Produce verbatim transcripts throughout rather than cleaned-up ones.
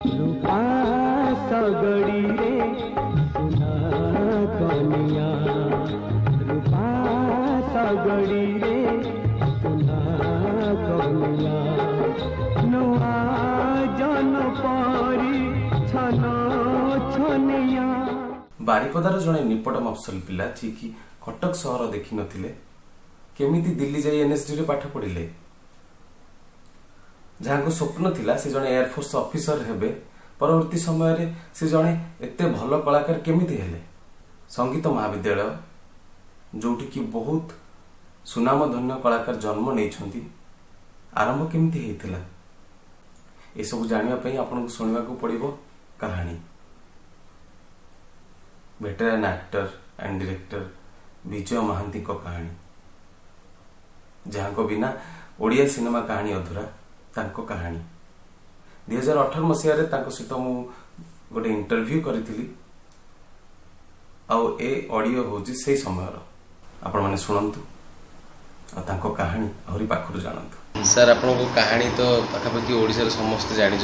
रूपा सगड़ी रे सुना कनिया रूपा सगड़ी रे सुना कनिया नुआ जन परी छन छनिया। बारिपदार जड़े निपट मफसल पिला जी कि कटक सहर देखि नथिले केमिति दिल्ली जाई एनएसडी रे पाठ पढ़िले जहाँ को स्वप्न थिला से जड़े एयरफोर्स ऑफिसर हेबे परवर्ती समय रे से जड़े एते भल कलाकार केमिति हेले संगीत महाविद्यालय जोटी कि बहुत सुनाम धन्य कलाकार जन्म नहीं छंती आरंभ केमिति हेतिला ए सब जानिया पई आपन को सुनिबा को पड़िबो कहानी। Veteran actor and director Vijay Mohanty को कहानी जहाँ को बिना ओडिया सिनेमा कहानी अधूरा तांको कहानी दुई हजार अठर मसीह सहित मु गोटे इंटरव्यू करी ए ऑडियो होची से समय आपण माने सुनंतु आ तांको कहानी आहरी पाखरु जानंतु। सर आपण को कहानी तो पाखापाखि ओडिसा समस्त जानी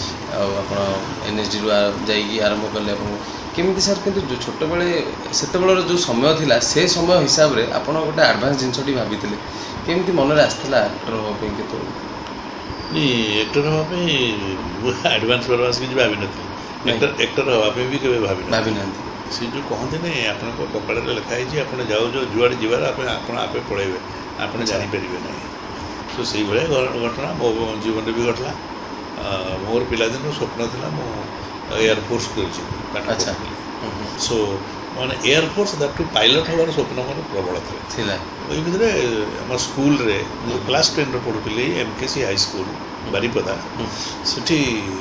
एनएसडी रु जाइए आरंभ कले आपण केमिति सर किंतु जो छोट बेले सेते बेलर जो समय थिला से समय हिसाब रे आपण गोटे एडवांस जिनसटी भाबितिले केमिति मन रे आस्थला एक्टर हो पे के तो नी एक्टर हो पे एडवांस परवास कि भाबि नथि एक्टर एक्टर हो पे भी केबे भाबि भाबि नथि से जो कहते ने आपण को कपड़ा रे लिखा है जे आपण जाओ जो जुआड़ जीवार आपण आपण आपे पळेबे आपण जानि परिबे नै तो से भले घटना मो जीवन भी घटला मोर पिला दिन स्वप्न था मो एयरफोर्स कर अच्छा सो माने एयरफोर्स दैट टू पायलट होवार स्वप्न मोर प्रबल था ओई भितरे हम स्कूल रे क्लास टेन रे पढुतली एमकेसी हाई स्कूल बारिपदा सेठी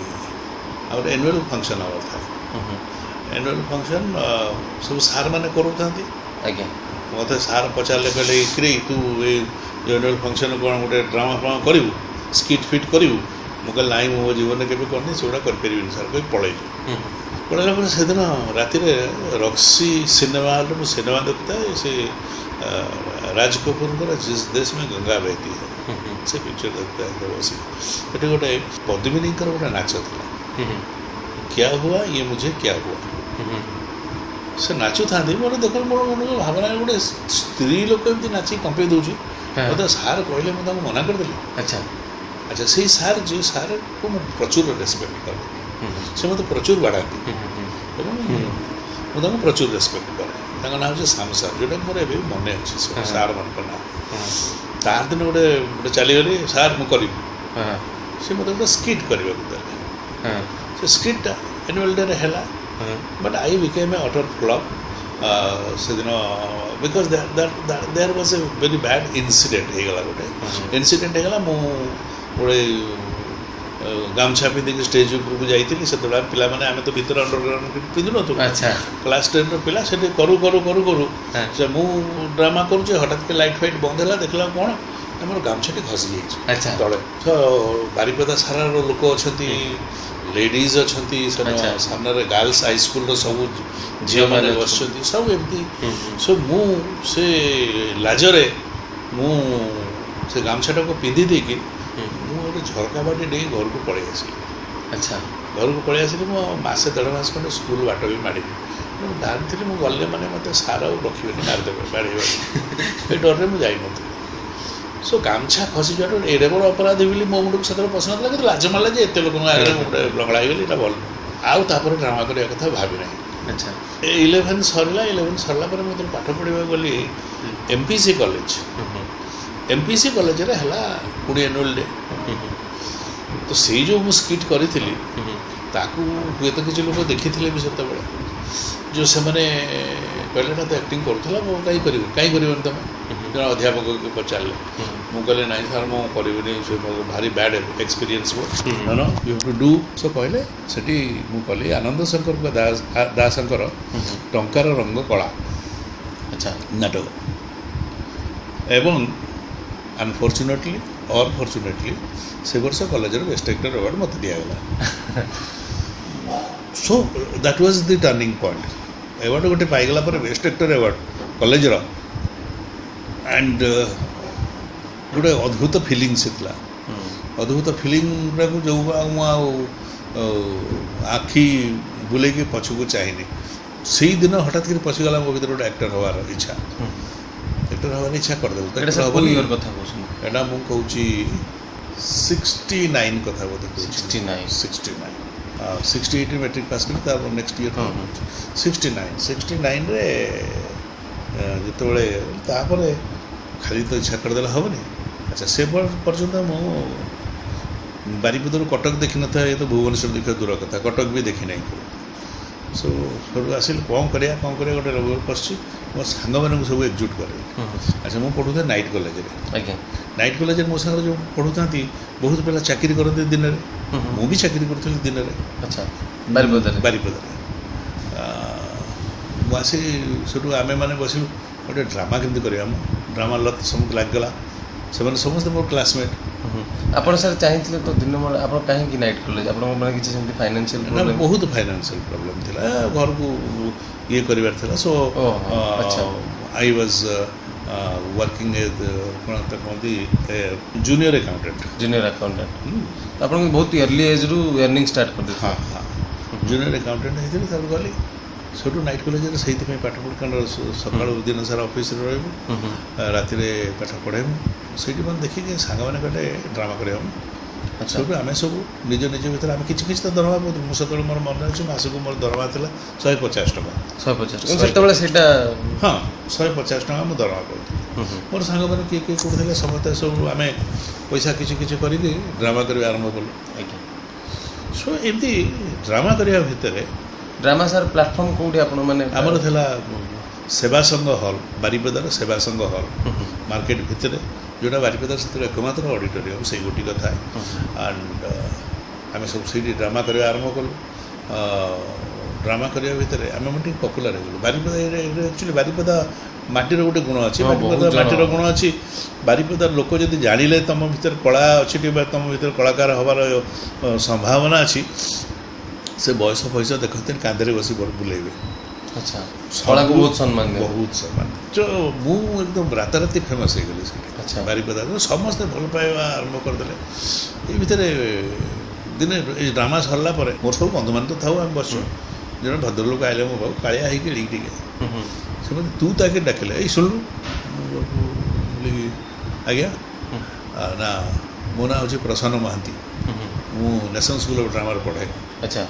और एनुअल फंक्शन आवर था एनुअल फंक्शन सब सार माने करूथांती आज्ञा मते सार पचारले कहले इक्री तू एनुअल फंक्शन कोन गोटे ड्रामा फ्रामा करू स्किट फिट करू मुझे नाई मो जीवन के करनी से गुड़ा कर सर कोई पलैली पलैला पर से दिन राति रक्सी सिनेमा हॉल में सिनेमा देखता है से राज कपूर जिस देश में गंगा बहती है से पिक्चर देखता है बसी ये गोटे पद्मिनी गोटे नाच था क्या हुआ ये मुझे क्या हुआ से नाचु था मोर देख मोर मन भावना गोटे स्त्री लोक एमती नाची कंपे दूसरी मतलब सार कहले मुझे मना करदेली अच्छा अच्छा से सार जो सार को मैं प्रचुर रेस्पेक्ट करे से मत प्रचुर बाढ़ाती मुझे प्रचुर रेस्पेक्ट करे ना हूँ श्याम सार जोटा मोर ए मन अच्छे सार मन ना तार दिन गोटे गोटे चलीगली सार मुझे करी से मत गोटे स्किट करने देले से स्किटा एनुअल डे है but I became a utter flop से दिन because there was a very bad incident होगला गोटे इनसीडेंट होगला मु गोटे गामछा पिंधिक स्टेज उपरकू जाइली से पिला माने आमे तो भीतर अंडरग्राउंड पिंधु न अच्छा क्लास टेन रो पिला से करू करू करू करू से मु ड्रामा करूचे हठात के लाइट फाइट बंद है देखला कौन आम गामछाटी खसी जाइए अच्छा तले तो बारिपदा सारा लोक अच्छा लेडीज अच्छा सामने गर्ल्स हाई स्कूल सब झील मैंने बस सब एमती सो मु से लाजरे मु से गामछाटा को पिंधि देकी गोटे झरका बाटे डे घर को पलि आसली अच्छा घर को पलि आसली मो मसे देढ़ मस खंडे स्कूल बाट भी माड़ी मुझे जानती मुझे गले मैंने मत सार रखे मारिदेवे बाड़े डर में मुझे जाइनी सो गामछा खसी जाए एडे बड़ अपराधी बोली मो मुंड को से पसंद लगे तो लाज मारा जे एत लोक आगे गोटे लंगड़ा होगली इटा भल आउ तापर ड्रामा करने कथा भावी ना अच्छा इलेवेन सरला इलेवेन सरला पर मुझे पाठ पढ़ा गली एमपीसी कॉलेज एमपीसी कॉलेज रे हला पुणी एनुअल डे तो से जो मुझे स्किट करी ताकू हुए तो किसी लोग देखी भी से जो से मैंने कहले ना तो एक्टिंग करूला वो कहीं कर कहीं कर तुम जन अध्यापक के पचारे मुझे कहले ना सर मुझे भारी बैड एक्सपीरियंस वो no you to do so कहले से मुझे आनंद शंकर दास दासंकर टंकार रंग कला अच्छा नाटक एवं अनफॉर्चुनेटली और फॉर्चुनेटली से वर्ष कॉलेज बेस्ट एक्टर अवार्ड मत दिगला so that was the turning point award गोटे पाईगला पर बेस्ट एक्टर अवार्ड कॉलेज रो एंड गोटे अद्भुत फिलिंग्स था अद्भुत फिलिंग जो आखि बुलेकी पछकू चाहिए से दिन हठात कर पशिगला मो भर गोटे एक्टर हबार इच्छा एक्टर हबार इच्छा करदेल एटा मु कहूँ सिक्सटी नाइन कथा बोधे sixty nine sixty nine sixty eight matric pass कर next year sixty nine sixty nine जिते खाली तो इच्छा करदेला हेनी अच्छा से पर्यटन मु बारिपदारू कटक देखी न था ये तो भुवनेश्वर देखा दूर कथा कटक भी देखी ना सो सब आसिल कौन करिया कौन करिया गोटे रोग पशि मो सांग मानक सब एकजुट करे अच्छा मुझे पढ़ुता नाइट कॉलेज रे नाइट कॉलेज मो सागर जो पढ़ुता बहुत पिला चाकरी करते दिन में मु भी चाकरी करी दिन में अच्छा बारिपदा बारिपदा मुझे से आम मैंने बस गोटे ड्रामा केमती करा ड्रामा लत समझ लगगला से समस्त मोर क्लासमेट ଆପଣ ସାର୍ ଚାହିଁଥିଲେ ତ ଦିନ ବେଳା ଆପଣ କାହିଁକି ନାଇଟ୍ କଲେଜ ଆପଣଙ୍କ ମାନେ କିଛି ସେମିତି ଫାଇନାନ୍ସିଆଲ ପ୍ରୋବ୍ଲେମ୍ ବହୁତ ଫାଇନାନ୍ସିଆଲ ପ୍ରୋବ୍ଲେମ୍ ଥିଲା ଘରକୁ ଇଏ କରିବାର ଥିଲା ସୋ ଆଇ ୱାଜ୍ वर्किंग कौन कहते जूनियर अकाउंटेंट जूनियर अकाउंटेंट आप बहुत अर्ली एज रु अर्निंग स्टार्ट कर हाँ हाँ जूनियर अकाउंटेंट होती गली सब नाइट कॉलेज से पाठ पढ़ कारण सका दिन सारा ऑफिस राति पाठ पढ़े से देखिए सांग मैंने कहते ड्रामा करा सब आम सब निज निज भर आम कि तो दरमा बहुत मुझे सब मोर मन अच्छे मसक मोर दरमा था शहे पचास टाँह शहे पचास हाँ शहे पचास टाँह मुझे दरमा पाती मोर सांग मैंने किए किए कौन समस्त सब आम पैसा किसी किसी करके ड्रामा कर आरंभ कलु सो एमती ड्रामा करने भितर ड्रामा सार प्लाटफर्म कौटी आप आमर था सेवा संघ हल बारिपदार सेवा संघ हल मार्केट भितर जोटा बारिपदार से एकमात्र ऑडिटोरियम से गोटी कथा एंड आम सब से ड्रामा करवा आरंभ कलु ड्रामा करने भितर आम टे पपुलार हो बारिपदा एक्चुअली बारिपदा माटीर गोटे गुण अच्छी बारिपदा माटीर गुण अच्छी बारिपदार लोक जब जानिले तुम भर कला अच्छी तुम भर कलाकार हबार संभावना अच्छी से बयस फयस देखते कांधे बस बुलेबे अच्छा कला को बहुत सम्मान बहुत सम्मान जो मु एकदम राताराति फेमस हो गली अच्छा बारिपदा समस्ते भल पाइबा आरंभ करदे ये भितर दिने ड्रामा सरला पर मोर सब बंधु मान तो था आम बस जो भद्रलोक आए मो बाबू कालिया होगी से तू ताके डाकिले ये शुणु आज्ञा ना मो ना हूँ प्रसन्न महांती मु नेशनल स्कूल ऑफ ड्रामा पढ़ाए अच्छा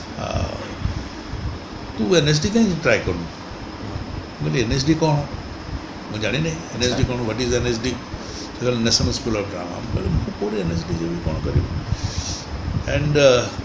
तू एनएसडी कहीं ट्राए करूँ बोले एनएसडी कौन मुझे जानी नहीं एनएसडी कौन व्हाट इज एनएसडी से नेशनल स्कूल ऑफ ड्रामा बोले कौन एनएसडी जो भी कौन कर एंड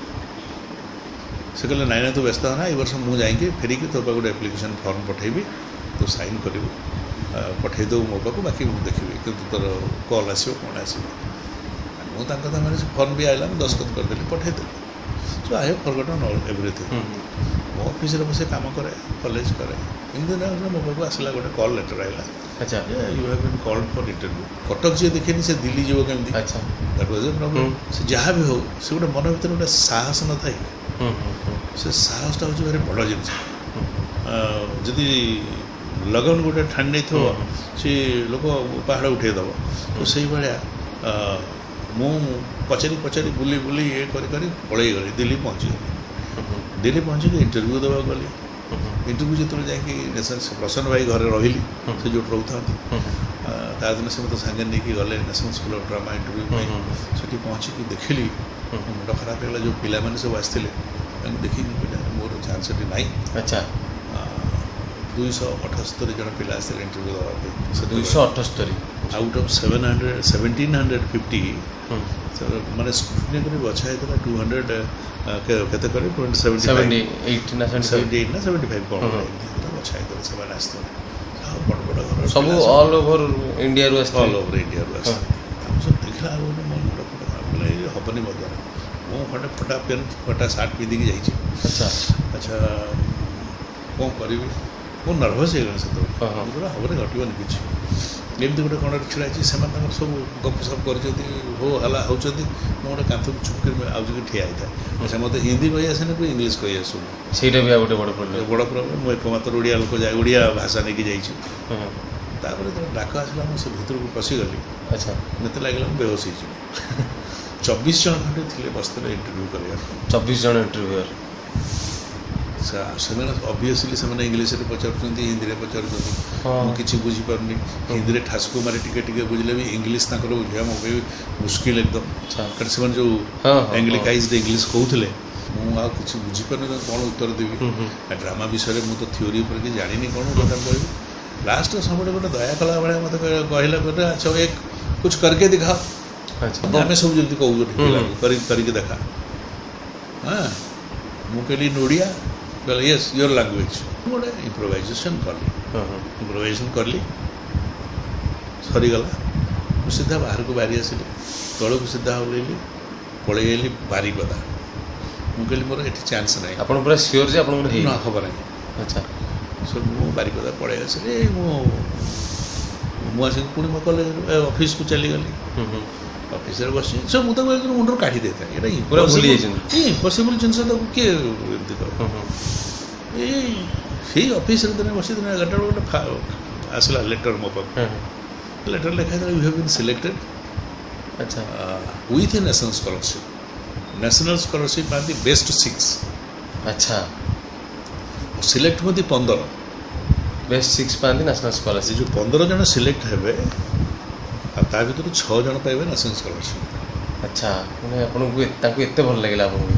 से कहले नाई ना तू व्यस्त होना ये वर्ष मुझे जाएंगे फेरिकी तो गोटे एप्लिकेशन फॉर्म पठेबी तो साइन करू पठेदेव मो पाक बाकी मुझे देखी कि तोर कल आसो कौन आस मुझे मैंने फॉर्म भी आएगा मुझे दस्तखत करदेली पठेदेली so I have forgotten everything मो ऑफिस बस काम करे कॉलेज करे इन मो पाक आसला गोटे कॉल लेटर आएगा अच्छा you have been called for interview Cuttack जी देखेनि से दिल्ली जीव केमती अच्छा दैट वाज ए प्रॉब्लम से जहाँ भी हो से गोटे मन भर गोटे साहस न थाए से साहसटा हूँ भारी बड़ जिनिस जदि लगन गोटे ठाणी नहीं थो सी लोक पहाड़ उठेदेव तो से भाया मु पचारि पचारि बुली बुली ये करी करी पलई गली दिल्ली पहुँची गली दिल्ली पहुँची इंटरव्यू देवा गली इंटरव्यू जो जाकि प्रसन्न भाई घर रही से जो रोता ता दिन से मतलब सांगे नहीं गले National School of Drama interview से पहुँचिकी देखिली मुंड खराब है जो पिला मैंने सब आसते देखी मोर चांस ना अच्छा दुईश अठस्तरी जन पिला आसते इंटरव्यू देवाई दुईश अठस्तरी out of seven hundred seventeen hundred fifty मैंने स्क्रूटनी कर बछा होता टू हंड्रेड केते करे ट्वेंटी सेवेंटी एट ना सेवेंटी एट ना सेवेंटी फाइव कौन बछा होता से आसते बड़ बड़ घर सब all over India all over India सब देखला मन मुंड बोले हेनी मो द्वारा मु खंडे फटा पेन फटा सार्ट पिंधिकी जाइए अच्छा अच्छा कौन करी मु नर्भस हो गए से हमने घटन किसी एमती गोटे कण छिड़ा से सब गपसप कर हो हला होती गोटे कांथ चुप कर आगे ठिया होता अच्छा मत हिंदी कही आसेनि कोई इंग्लीश कही आसू से गोटे बड़ प्रोब्लेम बड़ प्रोब्लेम मुझे एकमात्र ओडिया लोक जाए ओडिया भाषा नहीं जापर जो डाक आसला मुझे भर को पशिगली अच्छा मत लगे बेहोश हो चौबीस जन खंडे थे बस्तर इंटरव्यू कर चौबीस जन इंटरव्यूअर से ऑब्वियसली से इंग्लीश रे पचार हिंदी रे पचार किसी बुझीपारनी हिंदी रे ठासको मारे टिके टिके बुझले भी इंग्लीश ताकर बुझा मो मुश्किल एकदम कारण से जो एंग्लिकाइज्ड इंग्लीश कहूले मु आ किसी बुझीपारनी कौन उत्तर देवी ड्रामा विषय में तो थ्योरी पर कि जानी कौन कथा कह लास्ट सब गोटे दया कला भाया मत कहला गोटे अच्छा एक कुछ करके दिखाओ आम सब जल्दी कहूँ करके देखा हाँ मुझे नोड़िया कहले यस योर लैंग्वेज गोटे इम्प्रोवाइजेशन कली इम्प्रोवाइजेशन कली सरीगला मुझे सीधा बाहर को बाहरी आसिली तौक सीधा ओल्लैली पलैली बारिपदा मुझे मोर ये चान्स ना आप पूरा सियोर जे आपन ना खबर नहीं अच्छा सो मु बारिपदा पलि आसिली मुझे पुणी मो कॉलेज ऑफिस को चली गली ऑफिस रे बसी सो मुझे मुंडर काढ़ी देता है पूरा भूली इम्पॉसिबल जिनस किए ये ऑफिस रे दिन बसी दिन एगारटा गोटे आसला लेटर मो पाक लेटर लिखा यू हैव बीन सिलेक्टेड अच्छा with a national scholarship national scholarship पाती बेस्ट सिक्स अच्छा सिलेक्ट होती पंद्रह बेस्ट सिक्स पाती नेशनल स्कॉलरशिप जो पंद्रह जन सिलेक्ट हेबे ता भर छः जन पाइबे नेशनल स्कॉलरशिप अच्छा मैंने आपको एत भल लगे आपको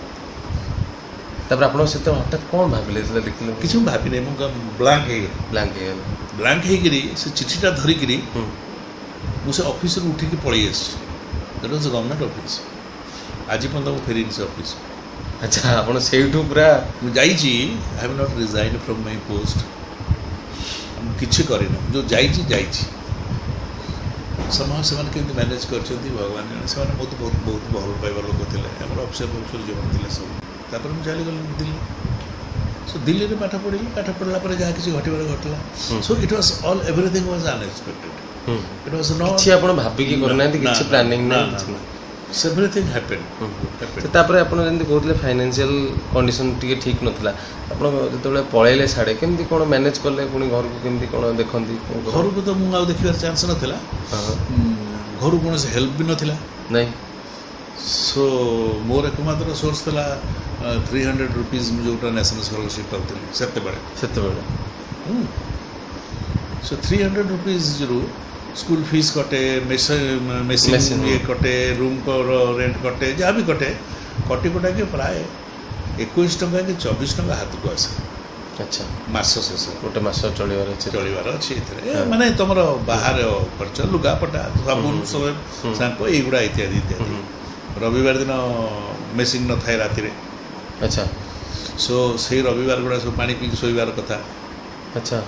तापर आप हठात कौन भाविले लिखिले किसी भावी नहीं मुझे ब्लांक है ब्लांक है ब्लांक है से चिठीटा धरिकी मुझे ऑफिस उठिकी पलि दैट वाज गवर्नमेंट ऑफिस आज पर्यटन मुझे फेरी से ऑफिस अच्छा आप पूरा मुझे I have not resign from my post किसी करना जो जाइए समय से मैनेज कर भगवान जाने से बहुत बहुत बहुत भल पाइबार लोक थे आम अफिसर फफिसर जो थे सब तापर मुझे चली गली दिल्ली सो दिल्ली में पाठ पढ़ी पाठ पढ़ला पर जहाँ किसी घटबार घटला so it was all everything was unexpected it was not किछि आपण भाबिकी करना किछि प्लानिंग ना एवरीथिंग हैपेंड तापर आपण जंती कहतले फाइनेंशियल कंडीशन टिके ठीक नथला आपण जतबेले पळेले साडे केमती कोन मैनेज करले पुनी घर को केमती कोन देखंती घर को तो मु आ देखिबार चांस नथला घर को कोन से हेल्प भी नथला नहीं सो मोर एकमात्र सोर्स थला थ्री हंड्रेड रुपीज जो नेशनल स्कॉलरशिप पाउतली सेते बड़े सेते बड़े सो थ्री हंड्रेड रुपीज रू स्कूल फीस कटे मेसिन ये कटे रूम को रेंट कटे जहाँ भी कटे कटी कटा के प्राय इक्कीस टका कि चौबीस टका हाथ को आसे अच्छा मास शेष गोटे मास चलिबार अछि चलिबार अछि एथरे माने तमरो बाहर खर्च लुगापटा साबुन सब सांको एगुडा इत्यादि इत्यादि रविवार दिन मेसिन न थाए राति रे अच्छा सो से रविवार गुड़ा सब पानी पी सोइबार कथा अच्छा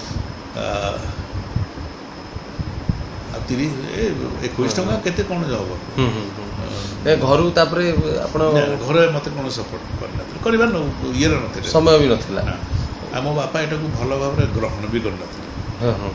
इक्कीस टका केते कोन जब ए घरु तापरे आपण घरे मते कोन सपोर्ट करना करबा न ये न समय भी नथिला आम बापा एटा को भल भाव ग्रहण भी करना हां हां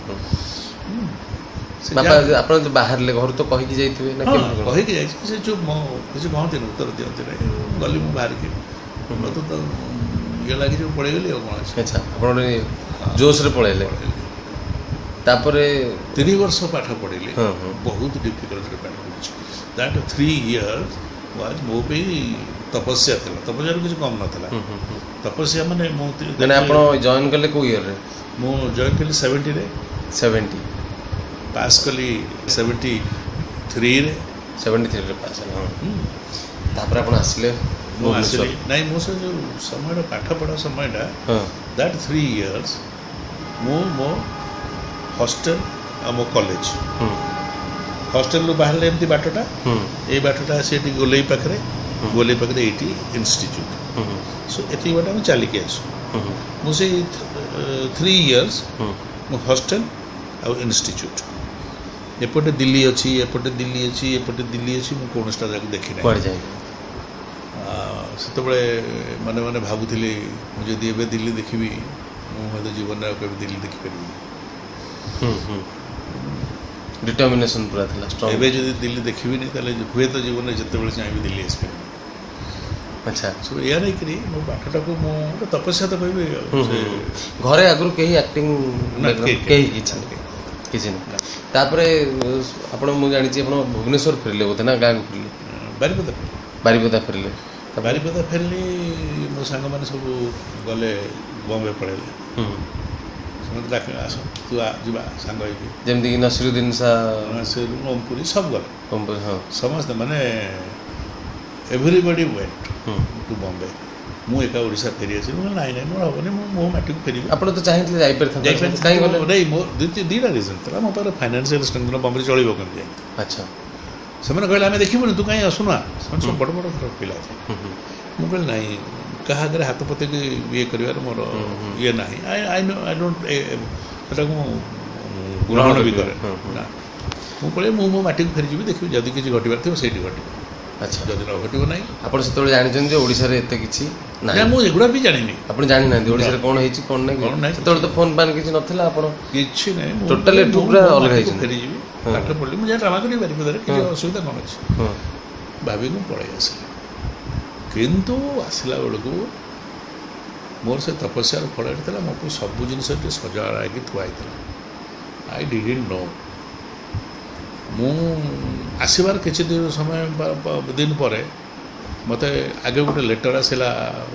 बापा आपण तो बाहर ले घर तो कहि कि जाइथिबे ना के कहि कि जाइ से जो किसी कहते न उत्तर दियंते नहीं गली मु बाहर के मत तो ये लागी जो पड़े गेली कोन अच्छा आपण जोश रे पळेले तापरे तीन वर्ष पाठ पढ़ी बहुत डिफिकल्ट रे पाठ पढ़ी दैट थ्री इयर्स वाज मो पे तपस्या थला तपस्या किसी कम नथला तपस्या माने मो माने आपण जॉइन करले को ईयर रे मो जॉइन करले सेवेंटी रे सेवेंटी पास कली सेवेंटी थ्री रे सेवेंटी थ्री रे पास हां तापर आपण आसले मो आसले नहीं मो से जो समय पाठ पढ़ा समयटा हां दैट थ्री इयर्स मो मो हॉस्टल आम कॉलेज हॉस्टल बाहर एमती बाटटा ये बाटटा से गोलई पाखे गोलई पाखे एटी इंस्टीट्यूट सो ये बाट आम चलिके आसु मुझे थ्री इयर्स मो हॉस्टल आउ इंस्टीट्यूट एपटे दिल्ली अच्छी एपटे दिल्ली अच्छी एपटे दिल्ली अच्छी मुझे कौन जगह देखी ना से मन मैंने भावुली मुझे एवं दिल्ली देखी मुझे जीवन में कभी दिल्ली देखिपारि डिटर्मिनेशन पूरा था स्ट्रांग एबे जदी दिल्ली देखिबी नहीं ताले हुए तो जीवन में जते बेले चाहिए दिल्ली आसबे अच्छा सो या नहीं करी मो बाटटा को मो तपस्या तो कहबे से घरे आगु केही एक्टिंग केही किछ କିଛି ନାହିଁ। ତାପରେ ଆପଣ ମୁଁ ଜାଣିଛି ଆପଣ ଭୁବନେଶ୍ୱର ଫେରିଲେ ବୋଧେ ନା ଗାଁକୁ ଫେରିଲେ? ବାରିପଦା ବାରିପଦା ଫେରିଲେ। ବାରିପଦା ଫେରିଲି ମୋ ସାଙ୍ଗମାନେ ସବୁ ଗଲେ ବମ୍ବେ ପଳେଇଲେ। ସମସ୍ତେ ଡାକିଲେ ଆସ ତୁ ଯିବା ସାଙ୍ଗ ହେଇକି, ଯେମିତିକି ନସିରୁଦ୍ଦିନ ସାର୍ ଓମପୁରୀ ସବୁ ଗଲେ। ଓମପୁରୀ ହଁ ସମସ୍ତେ ମାନେ ଏଭରିବଡି ୱେଣ୍ଟ ଟୁ ବମ୍ବେ। ମୁଁ ଏକା ଓଡ଼ିଶା ଫେରି ଆସିଲି। ମୁଁ ନାଇଁ ନାଇଁ ମୋର ହେବନି, ମୁଁ ମୋ ମାଟିକୁ ଫେରିବି। ଆପଣ ତ ଚାହିଁଥିଲେ ଯାଇପାରିଥାନ୍ତେ, କାହିଁ ଗଲେ? ନାଇଁ ମୋ ଦୁଇଟା ରିଜନ୍ ଥିଲା। ମୋ ପାଖରେ ଫାଇନାନ୍ସିଆଲ ଷ୍ଟ୍ରେଙ୍ଗଥ ବମ୍ବେରେ ଚଳିବ କେମିତି ଯାଇକି। ଆଚ୍ଛା ସେମାନେ କହିଲେ ଆମେ ଦେଖିବୁନି, ତୁ କାହିଁ ଆସୁନା। ସେମାନେ ସବୁ ବଡ଼ ବଡ଼ ପିଲା ଥିଲେ। ମୁଁ କହିଲି ନାଇଁ, କାହା ଆଗରେ ହାତ ପତେଇକି ଇଏ କରିବାର ମୋର ଇଏ ନାହିଁ। I I know I don't ସେଟାକୁ ମୁଁ ଗ୍ରହଣ ବି କରେ ନା। ମୁଁ କହିଲେ ମୁଁ ମୋ ମାଟିକୁ ଫେରିଯିବି, ଦେଖିବି ଯଦି କିଛି ଘଟିବାର ଥିବ ସେଇଠି ଘଟିବ। ଆଚ୍ଛା ଯଦି ନ ଘଟିବ ନାହିଁ। ଆପଣ ସେତେବେଳେ ଜାଣିଛନ୍ତି ଯେ ଓଡ଼ିଶାରେ ଏତେ କିଛି ନାହିଁ? ମୁଁ ଏଗୁଡ଼ା ବି ଜାଣିନି। ଆପଣ ଜାଣିନାହାନ୍ତି ଓଡ଼ିଶାରେ କ'ଣ ହେଇଛି କ'ଣ ନାହିଁ? କ'ଣ ନାହିଁ ସେତେବେଳେ ତ ଫୋନ୍ ପାନ୍ କିଛି ନଥିଲା। ଆପଣ କିଛି ନାହିଁ, ଟୋଟାଲି ଏଠୁ ପୁରା ଅଲଗା ହେଇଛନ୍ତି। ଫେରିଯିବି, ପାଠ ପଢ଼ିଲି, ମୁଁ ଯାହା ଡ୍ରାମା କରିବି ବାରିପଦାରେ, କିଛି ଅସୁବିଧା କ'ଣ ଅଛି ଭାବିକି ମୁଁ ପଳେଇ ଆସିଲି। କିନ୍ତୁ ଆସିଲା ବେଳକୁ ମୋର ସେ ତପସ୍ୟାର ଫଳ ଥିଲା। ମୋ ପାଇଁ ସବୁ ଜିନିଷ ଟିକେ ସଜଡ଼ା ହେଇକି ଥୁଆ ହେଇଥିଲା। I didn't know. ମୁଁ ଆସିବାର କିଛି ଦିନ ସମୟ ଦିନ ପରେ ମୋତେ ଆଗେ ଗୋଟେ ଲେଟର୍ ଆସିଲା,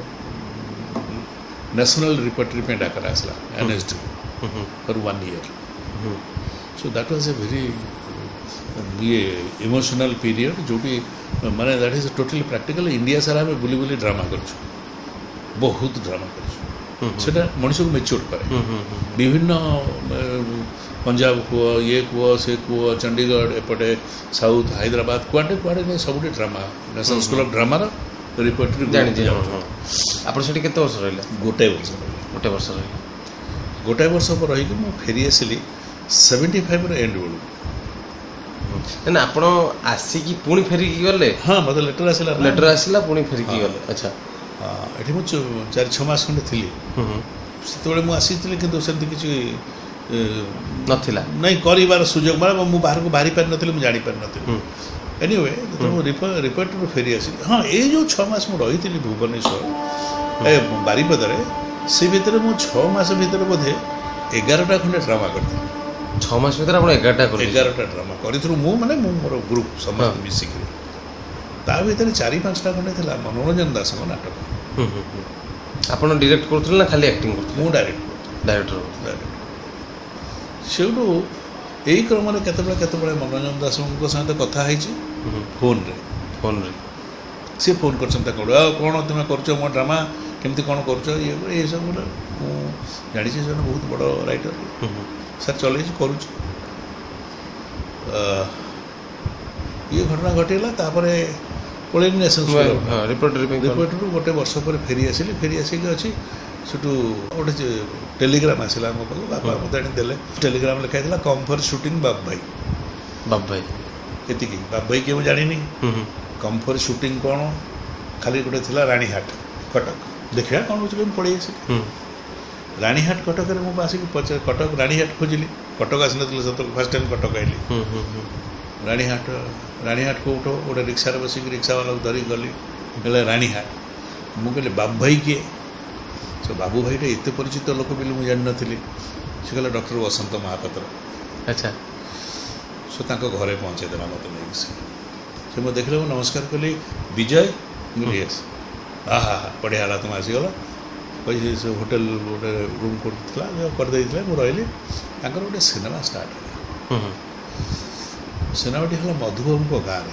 ନ୍ୟାସନାଲ୍ ରିପୋର୍ଟରୀ ପାଇଁ ଡାକରା ଆସିଲା N S D for one year. So that was a very ଇଏ ଇମୋସନାଲ୍ ପିରିୟଡ଼, ଯେଉଁଠି ମାନେ that is totally practical. India ସାରା ଆମେ ବୁଲି ବୁଲି ଡ୍ରାମା କରିଛୁ, ବହୁତ ଡ୍ରାମା କରିଛୁ। ସେଇଟା ମଣିଷକୁ ମେଚ୍ୟୁର୍ କରେ। ବିଭିନ୍ନ ପଞ୍ଜାବ କୁହ, ଇଏ କୁହ, ସେ କୁହ, ଚଣ୍ଡିଗଡ଼, ଏପଟେ ସାଉଥ୍, ହାଇଦ୍ରାବାଦ, କୁଆଡ଼େ କୁଆଡ଼େ ନେଇ ସବୁଠି ଡ୍ରାମା, ନ୍ୟାସନାଲ୍ ସ୍କୁଲ୍ ଅଫ୍ ଡ୍ରାମାର ରିପୋର୍ଟରୀ ଜାଣିଛି। ଆପଣ ସେଠି କେତେ ବର୍ଷ ରହିଲେ? ଗୋଟାଏ ବର୍ଷ ରହିଲେ। ଗୋଟେ ବର୍ଷ ରହିଲେ। ଗୋଟାଏ ବର୍ଷ ପରେ ରହିକି ମୁଁ ଫେରି ଆସିଲି ସେଭେଣ୍ଟି ଫାଇଭ୍ର ଏଣ୍ଡ ବେଳକୁ। ନା ଆପଣ ଆସିକି ପୁଣି ଫେରିକି ଗଲେ? ହଁ, ମୋତେ ଲେଟର୍ ଆସିଲା। ଲେଟର୍ ଆସିଲା ପୁଣି ଫେରିକି ଗଲେ। ଆଚ୍ଛା। ହଁ, ଏଠି ମୁଁ ଚାରି ଛଅ ମାସ ଖଣ୍ଡେ ଥିଲି। ସେତେବେଳେ ମୁଁ ଆସିଥିଲି, କିନ୍ତୁ ସେମିତି କିଛି ନଥିଲା, ନାଇଁ କରିବାର ସୁଯୋଗ, ମାନେ ମୁଁ ବାହାରକୁ ବାହାରି ପାରିନଥିଲି, ମୁଁ ଜାଣିପାରିନଥିଲି। ଏନିୱେ ଯେତେବେଳେ ମୁଁ ରିପୋର୍ଟରୁ ଫେରି ଆସିଲି, ହଁ ଏଇ ଯେଉଁ ଛଅ ମାସ ମୁଁ ରହିଥିଲି ଭୁବନେଶ୍ୱର ଏ ବାରିପଦାରେ, ସେ ଭିତରେ ମୁଁ ଛଅ ମାସ ଭିତରେ ବୋଧେ ଏଗାରଟା ଖଣ୍ଡେ ଡ୍ରାମା କରିଥିଲି। ଛଅ ମାସ ଭିତରେ ଆପଣ ଏଗାରଟା କରି ଏଗାରଟା ଡ୍ରାମା କରିଥିଲୁ ମୁଁ, ମାନେ ମୁଁ ମୋର ଗ୍ରୁପ୍ ସମସ୍ତେ ମିଶିକିରି। ତା ଭିତରେ ଚାରି ପାଞ୍ଚଟା ଖଣ୍ଡେ ଥିଲା ମନୋରଞ୍ଜନ ଦାସଙ୍କ ନାଟକ। ଆପଣ ଡିରେକ୍ଟ କରୁଥିଲେ ନା ଖାଲି ଆକ୍ଟିଂ କରୁଥିଲେ? ମୁଁ ଡାଇରେକ୍ଟ ଡାଇରେକ୍ଟର ଡାଇରେକ୍ଟ ସେଇଠୁ ଏଇ କ୍ରମରେ କେତେବେଳେ କେତେବେଳେ ମନୋରଞ୍ଜନ ଦାସଙ୍କ ସହିତ କଥା ହେଇଛି ଫୋନ୍ରେ। ଫୋନ୍ରେ ସିଏ ଫୋନ୍ କରିଛନ୍ତି ତାକୁ, ଆଉ କ'ଣ ତୁମେ କରୁଛ ମୋ ଡ୍ରାମା, କେମିତି କ'ଣ କରୁଛ, ଇଏ ଏସବୁ। ମୁଁ ଜାଣିଛି ସେମାନେ ବହୁତ ବଡ଼ ରାଇଟର, ସାର୍ ଚଲେଇଛି କରୁଛି। ଇଏ ଘଟଣା ଘଟିଗଲା। ତାପରେ ପଳେଇଲି ନ୍ୟାସନାଲ୍ ରିପୋର୍ଟରୁ। ଗୋଟେ ବର୍ଷ ପରେ ଫେରି ଆସିଲି। ଫେରି ଆସିକି ଅଛି, ସେଠୁ ଗୋଟେ ଟେଲିଗ୍ରାମ ଆସିଲା ଆମ ପାଖକୁ। ବାପା ମୋତେ ଆଣି ଦେଲେ। ଟେଲିଗ୍ରାମ ଲେଖା ହେଇଥିଲା, କମ୍ ଫର୍ ସୁଟିଂ ବାବୁ ଭାଇ। ବାବୁ ଭାଇ ଏତିକି। ବାବୁ ଭାଇ କିଏ ମୁଁ ଜାଣିନି। କମ୍ ଫର୍ ସୁଟିଂ କ'ଣ, ଖାଲି ଗୋଟେ ଥିଲା ରାଣୀହାଟ କଟକ। ଦେଖିବା କ'ଣ ହେଉଛି, କେମିତି ପଳେଇ ଆସିଲି। ରାଣୀହାଟ କଟକରେ ମୁଁ ଆସିକି ପଚାର କଟକ ରାଣୀହାଟ ଖୋଜିଲି। କଟକ ଆସିନଥିଲି ସେତେବେଳେ, ଫାର୍ଷ୍ଟ ଟାଇମ୍ କଟକ ଆଇଲି। ରାଣୀହାଟ ରାଣୀହାଟ କେଉଁଠ ଗୋଟେ ରିକ୍ସାରେ ବସିକି ରିକ୍ସାବାଲାକୁ ଧରିକି ଗଲି, କହିଲେ ରାଣୀହାଟ। ମୁଁ କହିଲି ବାବୁ ଭାଇ କିଏ? ସେ ବାବୁ ଭାଇଟା ଏତେ ପରିଚିତ ଲୋକ ବୋଲି ମୁଁ ଜାଣିନଥିଲି। ସେ କହିଲେ ଡକ୍ଟର ବସନ୍ତ ମହାପାତ୍ର। ଆଚ୍ଛା। ସେ ତାଙ୍କ ଘରେ ପହଞ୍ଚେଇଦେଲା ମୋତେ ନେଇକି। ସେ ସେ ମୁଁ ଦେଖିଲେ, ମୁଁ ନମସ୍କାର କଲି, ବିଜୟ? ମୁଁ କହିଲି ୟେସ୍। ହା ହା ହା ବଢ଼ିଆ ହେଲା ତୁମେ ଆସିଗଲ। କହି ସେ ହୋଟେଲ ଗୋଟେ ରୁମ୍ କରୁଥିଲା, କରିଦେଇଥିଲେ। ମୁଁ ରହିଲି। ତାଙ୍କର ଗୋଟେ ସିନେମା ଷ୍ଟାର୍ଟ ହେଲା। ସିନେମାଟି ହେଲା ମଧୁବାବୁଙ୍କ ଗାଁରେ,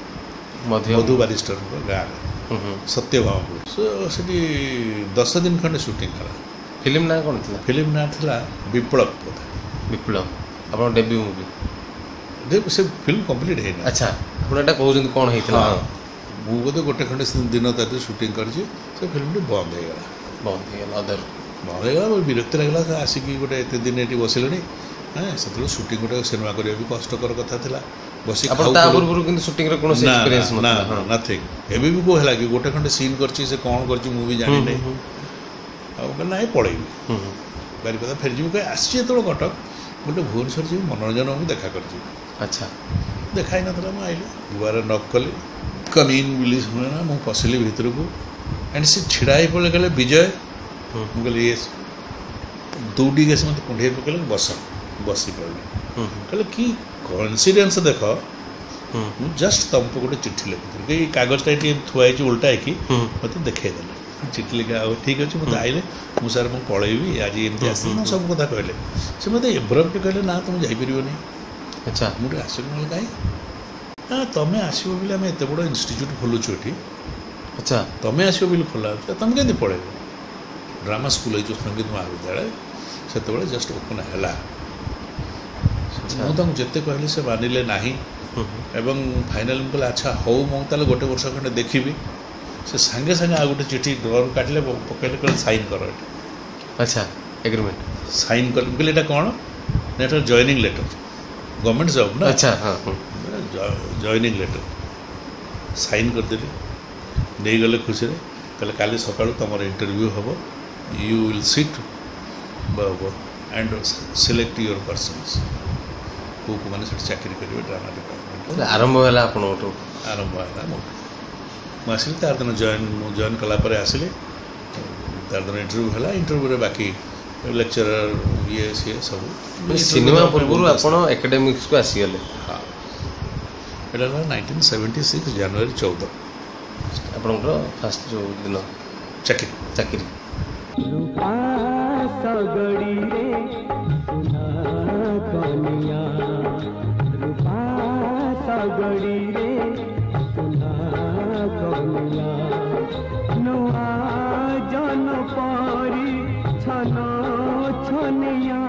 ମଧୁ ବାରିଷ୍ଟରଙ୍କ ଗାଁରେ, ସତ୍ୟଭାମପୁର। ସେଠି ଦଶ ଦିନ ଖଣ୍ଡେ ସୁଟିଂ ହେଲା। ଫିଲ୍ମ ନାଁ କ'ଣ ଥିଲା? ଫିଲ୍ମ ନାଁ ଥିଲା ବିପ୍ଳବ। ବୋଧେ ବିପ୍ଳବ ଆପଣ ଡେବ୍ୟୁ ମୁଭି? ସେ ଫିଲ୍ମ କମ୍ପ୍ଲିଟ୍ ହେଇନି। ଆଚ୍ଛା, ଆପଣ ଏଇଟା କହୁଛନ୍ତି କ'ଣ ହେଇଥିଲା? ମୁଁ ବୋଧେ ଗୋଟେ ଖଣ୍ଡେ ଦିନ ତାକୁ ସୁଟିଂ କରିଛି। ସେ ଫିଲ୍ମଟି ବନ୍ଦ ହେଇଗଲା। ବନ୍ଦ ହେଇଗଲା ଅଧାରୁ ବନ୍ଦ ହେଇଗଲା। ବିରକ୍ତି ଲାଗିଲା, ଆସିକି ଗୋଟେ ଏତେ ଦିନ ଏଠି ବସିଲେଣି। ହଁ, ସେତେବେଳେ ସୁଟିଂ ଗୋଟେ ସିନେମା କରିବା ବି କଷ୍ଟକର କଥା ଥିଲା। ବସି ତା ପୂର୍ବରୁ କିନ୍ତୁ ସୁଟିଂର କୌଣସି ଏକ୍ସପିରିଏନ୍ସ ନଥିଲା? ନଥିଙ୍ଗ। ଏବେ ବି କେଉଁ ହେଲା କି ଗୋଟେ ଖଣ୍ଡେ ସିନ୍ କରିଛି, ସେ କ'ଣ କରିଛି ମୁଁ ବି ଜାଣିନି। ଆଉ କହିଲେ ନାଇଁ ପଳେଇବି, ବାରିପଦା ଫେରିଯିବି। କହି ଆସିଛି ଯେତେବେଳେ କଟକ, ଗୋଟେ ଭୁବନେଶ୍ୱର ଯିବି, ମନୋରଞ୍ଜନକୁ ଦେଖା କରିଯିବି। ଆଚ୍ଛା। ଦେଖା ହେଇନଥିଲା। ମୁଁ ଆଇଲି, ଦୁଆରେ ନକ୍ କଲି, କମିନ୍ ବୋଲି ଶୁଣିଲା। ମୁଁ ପଶିଲି ଭିତରକୁ। ଆଣ୍ଡ ସେ ଛିଡ଼ା ହେଇ ପଡ଼ିଲେ, କହିଲେ ବିଜୟ? ମୁଁ କହିଲି ୟେସ୍। ଦୌଡ଼ିକି ଆସି ମୋତେ କୁଣ୍ଢେଇ ପକାଇଲେ, ବସ। ବସି ପଡ଼ିଲି। कहले कि कोइंसिडेंस देख जस्ट तुमको गोटे चिट्ठी लिखुଥିଲି कि कागजटा ये थुआई उल्टा है मत देखदेले चिट्ठी लिखा ठीक अच्छे मत आइले मुझे सार मुझे पलैबी आज एमती आस सब कथा कहले से मत एब्रप्ट कहले ना तुम जापरियोनी अच्छा मुझे आश्चर्य कहीं ना तुम आसो बोले आम एत बड़ इन्यूट खोलुचु ये अच्छा तुम आसो बोले खोला तुम केमती पलैब ड्रामा स्कूल है जो संगीत महाविद्यालय से जस्ट ओपन है मुझे जिते कहली से मानिले ना एवं फाइनाल मुझे अच्छा हौ मुझे गोटे वर्ष खंडे देखी से सांगे सांगे आ गोटे चिठी ड्रर काटिले पकड़े कह साइन कर अच्छा एग्रीमेंट साइन कर कहले एटा कौन ना जॉइनिंग लेटर गवर्नमेंट जॉब ना अच्छा हाँ जॉइनिंग लेटर साइन करदेली नहीं गले खुशी कहले काली सकाळु तुम इंटरव्यू हम you will sit and select your persons को को माने चाकरी करेंगे ड्रामा डिपार्टमेंट आरंभ है आपठ आरंभ है मोट मुझे तार दिन जॉइन जॉइन कलापर आसिले तार दिन इंटरव्यू है इंटरव्यू बाकी लेक्चरर ये सी सब सिनेमा पूर्व आपण एकेडमिक्स को आसीगले हाँ यहाँ नाइंटीन सेवेंटी सिक्स जनवरी चौदह आपणकर फास्ट जो दिन चाकरी चाकरी रूपा सगड़ी रे सुना कनिया रूपा सगड़ी रे सुना कनिया नुआ जन परी छन छनिया